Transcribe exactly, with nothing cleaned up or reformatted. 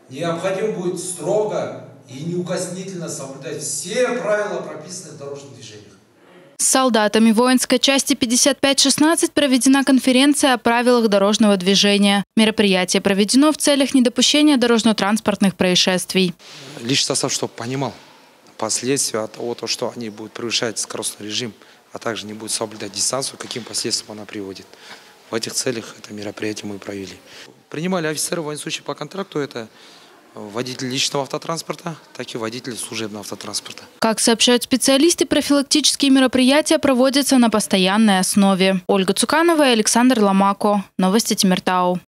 необходимо будет строго и неукоснительно соблюдать все правила, прописанные в дорожных движениях. С солдатами воинской части пятьдесят пять шестнадцать проведена конференция о правилах дорожного движения. Мероприятие проведено в целях недопущения дорожно-транспортных происшествий. Личный состав, чтобы понимал последствия от того, что они будут превышать скоростной режим, а также не будут соблюдать дистанцию, каким последствиям она приводит. В этих целях это мероприятие мы провели. Принимали офицеры военнослужащие по контракту, это водители личного автотранспорта, так и водители служебного автотранспорта. Как сообщают специалисты, профилактические мероприятия проводятся на постоянной основе. Ольга Цуканова и Александр Ломако. Новости Темиртау.